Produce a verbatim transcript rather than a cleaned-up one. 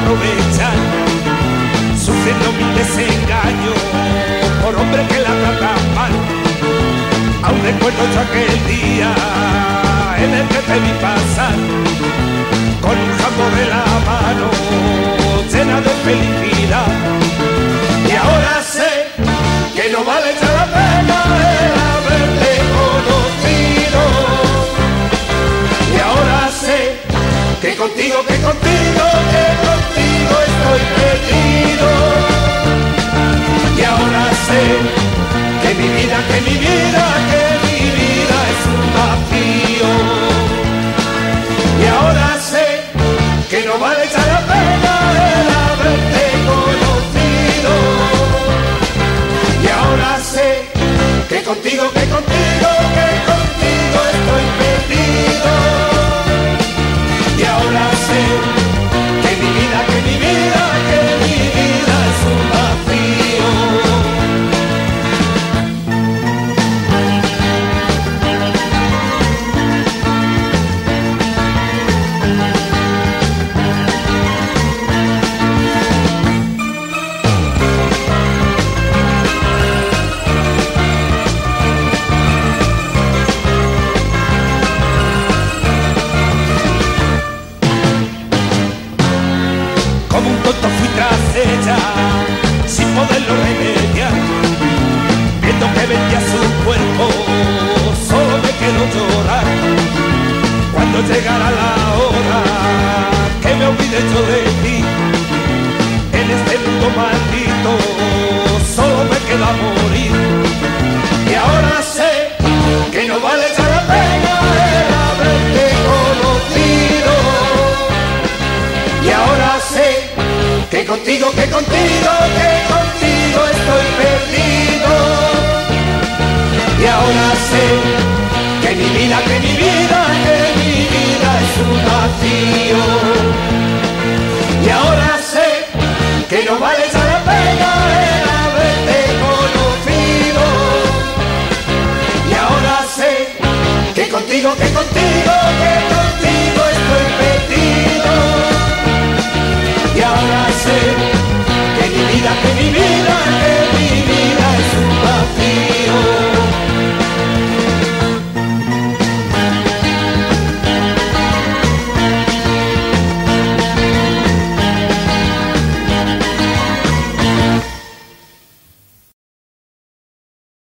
aprovechan, sufriendo mi desengaño por hombres que la tratan mal. Aún recuerdo yo aquel día en el que te vi pasar, con un jambo de la mano llena de felicidad. Y ahora sé que no vale ya la pena el haberte conocido. Y ahora sé que contigo, que contigo, que contigo estoy perdido. Y ahora sé que mi vida, que mi vida, que mi vida es un vacío. Y ahora sé que no vale ya la pena el haberte conocido. Y ahora sé que contigo, que contigo, que contigo estoy perdido. Y ahora sé que mi vida, que mi vida, que mi vida es un vacío. Como un tonto fui tras ella, sin poderlo remediar. Viendo que vendía su cuerpo, solo me quedó llorar. Cuando llegara la hora que me olvide yo de ti, en este mundo maldito solo me queda morir. Y ahora sé que no vale ya la pena el haberte conocido. Y ahora sé que contigo, que contigo, que contigo estoy perdido. Y ahora sé que mi vida, que mi vida, que mi vida es un vacío. Y ahora sé que no vale ya la pena el haberte conocido. Y ahora sé que contigo, que contigo